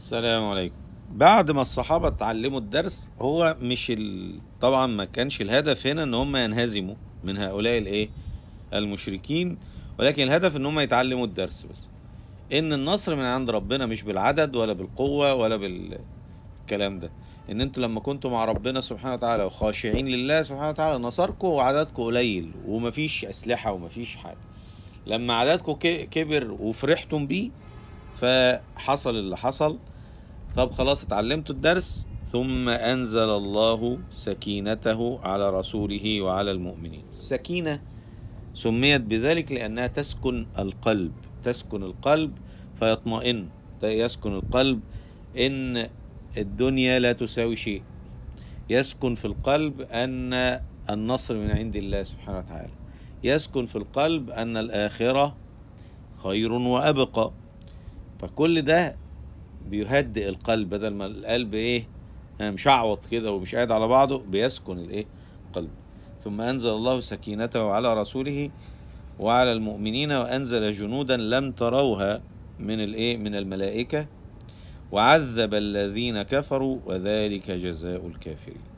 السلام عليكم. بعد ما الصحابة اتعلموا الدرس، هو مش طبعا ما كانش الهدف هنا ان هم ينهزموا من هؤلاء المشركين، ولكن الهدف ان هم يتعلموا الدرس بس. ان النصر من عند ربنا، مش بالعدد ولا بالقوة ولا بالكلام ده. ان انتوا لما كنتوا مع ربنا سبحانه وتعالى وخاشعين لله سبحانه وتعالى، نصركم وعددكم قليل ومفيش اسلحة ومفيش حاجة. لما عددكم كبر وفرحتم بيه، فحصل اللي حصل. طب خلاص اتعلمتوا الدرس، ثم أنزل الله سكينته على رسوله وعلى المؤمنين. السكينة سميت بذلك لأنها تسكن القلب، تسكن القلب فيطمئن، يسكن القلب إن الدنيا لا تساوي شيء، يسكن في القلب أن النصر من عند الله سبحانه وتعالى، يسكن في القلب أن الآخرة خير وأبقى. فكل ده بيهدئ القلب، بدل ما القلب مشعوط كده ومش قاعد على بعضه، بيسكن القلب. ثم أنزل الله سكينته على رسوله وعلى المؤمنين، وأنزل جنودا لم تروها من الملائكة، وعذب الذين كفروا، وذلك جزاء الكافرين.